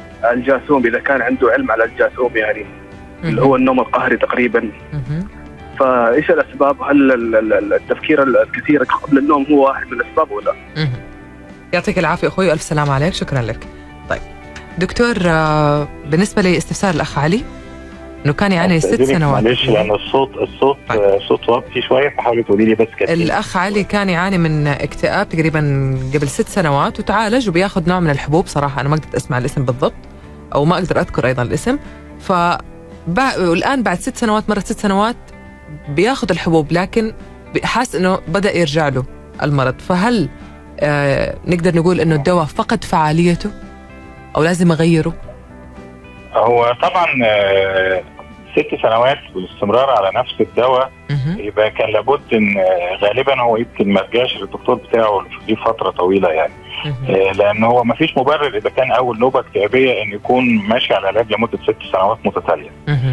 الجاثوم، اذا كان عنده علم على الجاثوم يعني اللي هو النوم القهري تقريبا. فايش الاسباب؟ هل التفكير الكثير قبل النوم هو واحد من الاسباب ولا؟ يعطيك العافيه اخوي، الف سلام عليك، شكرا لك. طيب دكتور، بالنسبه لاستفسار الاخ علي انه كان يعاني 6 سنوات. معلش لان الصوت صوت واطي شويه، فحاولي تقولي لي بس كده. الاخ علي كان يعاني من اكتئاب تقريبا قبل 6 سنوات وتعالج وبياخذ نوع من الحبوب. صراحه انا ما قدرت اسمع الاسم بالضبط او ما اقدر اذكر ايضا الاسم. والان بعد 6 سنوات، مرت 6 سنوات بياخذ الحبوب، لكن حاس انه بدا يرجع له المرض. فهل نقدر نقول انه الدواء فقد فعاليته او لازم اغيره؟ هو طبعا 6 سنوات والاستمرار على نفس الدواء يبقى كان لابد ان غالبا هو يمكن ما رجعش للدكتور بتاعه في فتره طويله يعني. لان هو ما فيش مبرر اذا كان اول نوبه اكتئابيه ان يكون ماشي على العلاج لمده 6 سنوات متتاليه.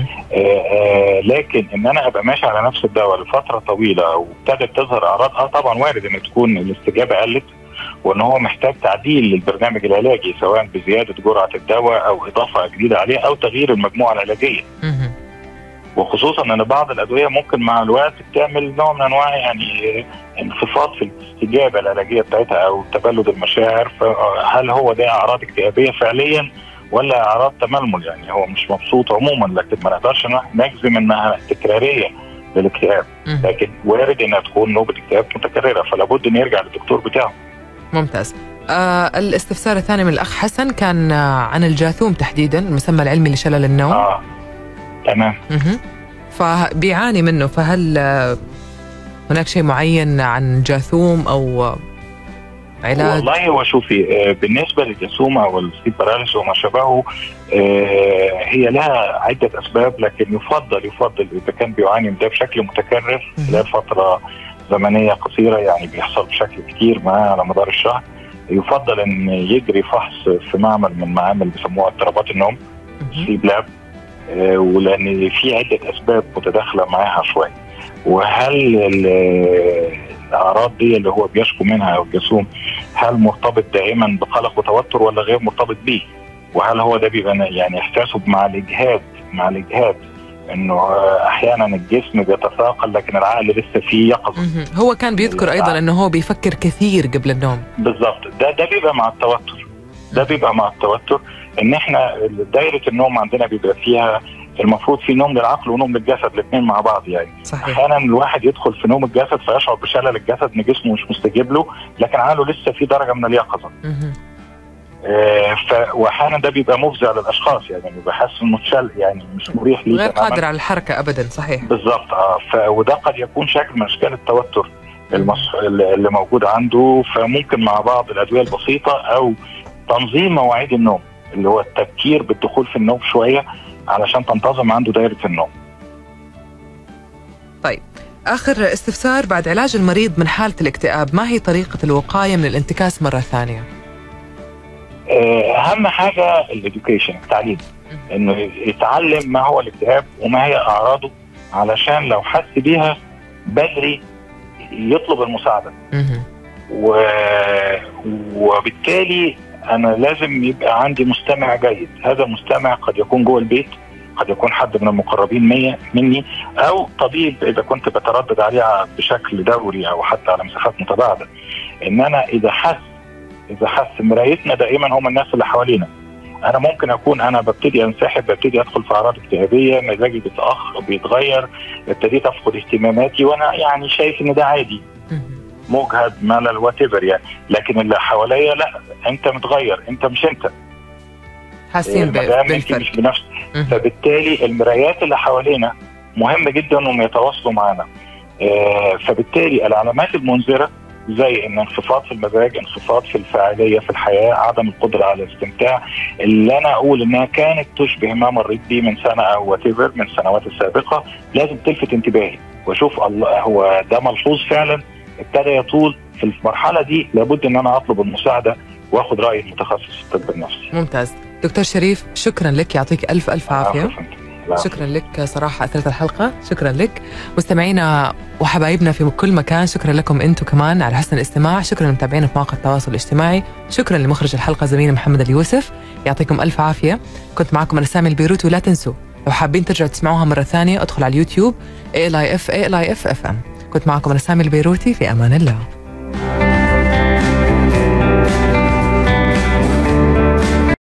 لكن ان انا ابقى ماشي على نفس الدواء لفتره طويله وابتدت تظهر اعراض، طبعا وارد ان تكون الاستجابه قلت وان هو محتاج تعديل للبرنامج العلاجي، سواء بزياده جرعه الدواء او اضافه جديده عليه او تغيير المجموعه العلاجيه. وخصوصا ان بعض الادويه ممكن مع الوقت تعمل نوع من انواع يعني انخفاض في الاستجابه العلاجيه بتاعتها او تبلد المشاعر. فهل هو ده اعراض اكتئابيه فعليا ولا اعراض تململ؟ يعني هو مش مبسوط عموما، لكن ما نقدرش نجزم انها تكراريه للاكتئاب، لكن وارد انها تكون نوبه اكتئاب متكرره، فلا بد ان يرجع للدكتور بتاعه. ممتاز. الاستفسار الثاني من الاخ حسن كان عن الجاثوم تحديدا، المسمى العلمي لشلل النوم. تمام. فبيعاني منه، فهل هناك شيء معين عن الجاثوم او علاج؟ والله هو شوفي، بالنسبه للجاثوم او السليب باراليسيس وما شابهه هي لها عده اسباب، لكن يفضل اذا كان بيعاني من ده بشكل متكرر خلال فتره زمنيه قصيره، يعني بيحصل بشكل كتير معاه على مدار الشهر، يفضل ان يجري فحص في معمل من معامل بيسموها اضطرابات النوم، سليب لاب، ولان في عده اسباب متداخله معاها شويه. وهل الاعراض دي اللي هو بيشكو منها او الجاثوم هل مرتبط دائما بقلق وتوتر ولا غير مرتبط بيه؟ وهل هو ده بيبقى يعني احساسه مع الاجهاد انه احيانا الجسم بيتثاقل لكن العقل لسه فيه يقظه. هو كان بيذكر ايضا انه هو بيفكر كثير قبل النوم. بالضبط، ده بيبقى مع التوتر. ان احنا دايره النوم عندنا بيبقى فيها المفروض في نوم للعقل ونوم للجسد، الاثنين مع بعض يعني. صحيح. احيانا الواحد يدخل في نوم الجسد فيشعر بشلل الجسد ان جسمه مش مستجيب له، لكن عقله لسه في درجه من اليقظه. واحيانا ده بيبقى مفزع للاشخاص، يعني بيبقى حاسس انه متشل، يعني مش مريح ليه، غير قادر على الحركه ابدا. صحيح بالضبط. وده قد يكون شكل من اشكال التوتر اللي موجود عنده. فممكن مع بعض الادويه البسيطه او تنظيم مواعيد النوم، اللي هو التفكير بالدخول في النوم شويه علشان تنتظم عنده دائره النوم. طيب اخر استفسار، بعد علاج المريض من حاله الاكتئاب ما هي طريقه الوقايه من الانتكاس مره ثانيه؟ اهم حاجه الاديوكيشن، التعليم، انه يتعلم ما هو الاكتئاب وما هي اعراضه علشان لو حس بيها بدري يطلب المساعده. وبالتالي انا لازم يبقى عندي مستمع جيد. هذا المستمع قد يكون جوه البيت، قد يكون حد من المقربين مني، او طبيب اذا كنت بتردد عليه بشكل دوري او حتى على مسافات متباعده. ان انا اذا حس مرايتنا دائما هم الناس اللي حوالينا. انا ممكن اكون انا ببتدي انسحب، ببتدي ادخل في اعراض اكتئابيه، مزاجي بيتغير، ابتديت افقد اهتماماتي وانا يعني شايف ان ده عادي، مجهد، ملل، واتيفر يعني. لكن اللي حواليا لا، انت متغير، انت مش انت، حاسين بالفرق مش بنفس. فبالتالي المرايات اللي حوالينا مهم جدا انهم يتواصلوا معنا. فبالتالي العلامات المنذره زي ان انخفاض في المزاج، انخفاض في الفاعليه في الحياه، عدم القدره على الاستمتاع، اللي انا اقول انها كانت تشبه ما مريت بيه من سنه او واتيفر من السنوات السابقه، لازم تلفت انتباهي واشوف الله هو ده ملحوظ فعلا ابتدى يطول. في المرحله دي لابد ان انا اطلب المساعده واخد راي المتخصص في الطب النفسي. ممتاز. دكتور شريف شكرا لك، يعطيك الف عافيه. شكرا لك صراحه، اثرت الحلقه. شكرا لك مستمعينا وحبايبنا في كل مكان. شكرا لكم انتم كمان على حسن الاستماع. شكرا لمتابعينا في مواقع التواصل الاجتماعي. شكرا لمخرج الحلقه زميلي محمد اليوسف، يعطيكم الف عافيه. كنت معكم انا سامي البيروتي، ولا تنسوا لو حابين ترجعوا تسمعوها مرة ثانية ادخل على اليوتيوب ALIF FM. كنت معكم أنا سامي البيروتي، في أمان الله.